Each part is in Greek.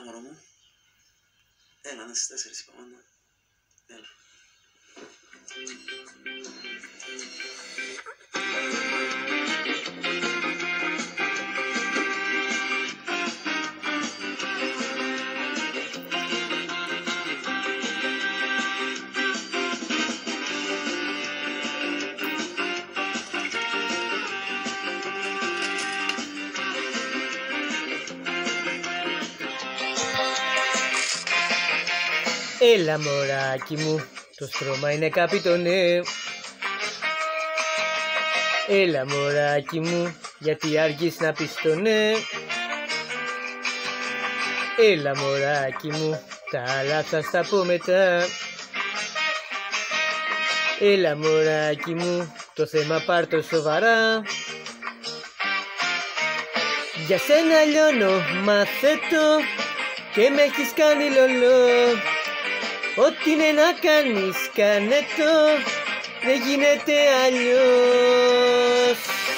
μωρό μου. Έλα, να στις 4 είπαμε, ναι. Έλα. Έλα μωράκι μου, το στρώμα είναι καπιτονέ. Έλα μωράκι μου, γιατί αργείς να πεις το ναι. Έλα μωράκι μου, τα άλλα θα στα πω μετά. Έλα μωράκι μου, το θέμα πάρ' το σοβαρά. Για σένα λιώνω, μάθε το, και με έχεις κάνει λολό. Ό,τι είναι να κάνεις, κάνε το, δεν γίνεται αλλιώς.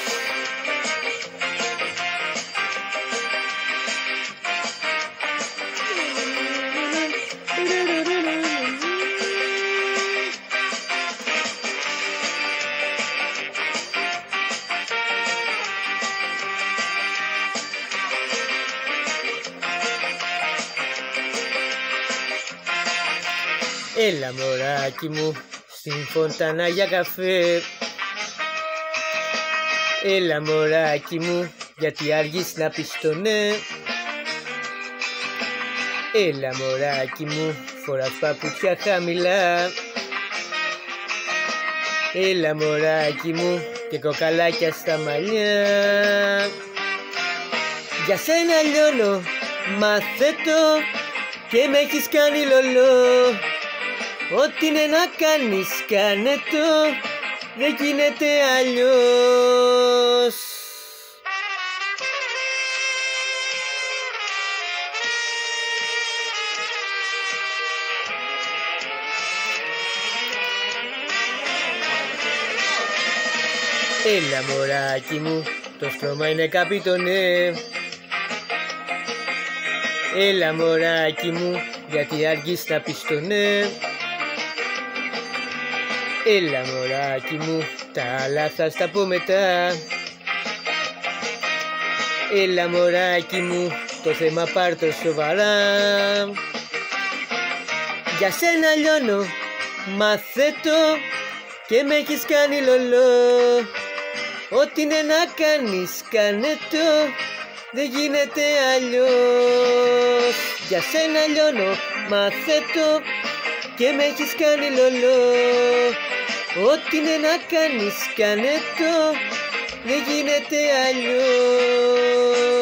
Έλα μωράκι μου, στην φωντάνα για καφέ. Έλα μωράκι μου, γιατί αργείς να πεις το ναι. Έλα μωράκι μου, φοράς παπούτσια χαμηλά. Έλα μωράκι μου, και κοκαλάκια στα μαλλιά. Για σένα λιώνω, μάθε το, και με έχεις κάνει λολό. Ό,τι είναι να κάνεις, κάνε το, δεν γίνεται αλλιώς. Έλα μωράκι μου, το στρώμα είναι καπιτονέ. Έλα μωράκι μου, γιατί αργείς να πεις το ναι. Έλα μωράκι μου, τα άλλα θα στα πω μετά. Έλα μωράκι μου, το θέμα πάρ' το σοβαρά. Για σένα λιώνω, μάθε το, και με έχεις κάνει λολό. Ό,τι είναι να κάνεις, κάνε το, δεν γίνεται αλλιώς. Για σένα λιώνω, μάθε το, και με έχεις κάνει λολό. Ό,τι είναι να κάνεις, κάνε το, δεν γίνεται αλλιώς.